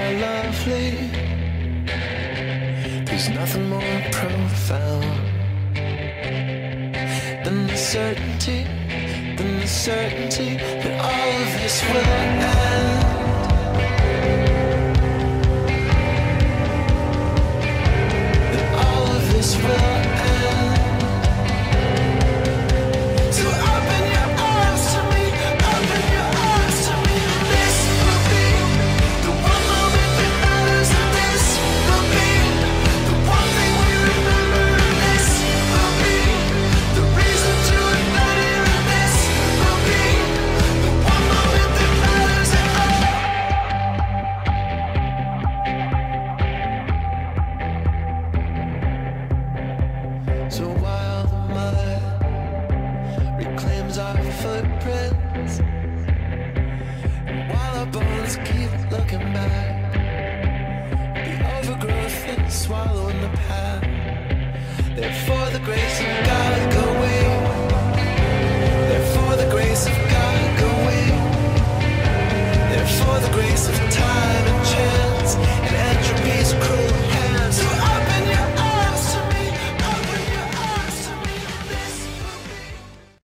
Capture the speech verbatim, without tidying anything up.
are lovely. There's nothing more profound than the certainty, than the certainty that all of this will end. That all of this will end. So open your arms to me, open your arms to me. This will be the one moment that matters, and this will be the one thing we remember, and this will be the reason to live better, and this will be the one moment that matters at all. So while the mud reclaims our footprint,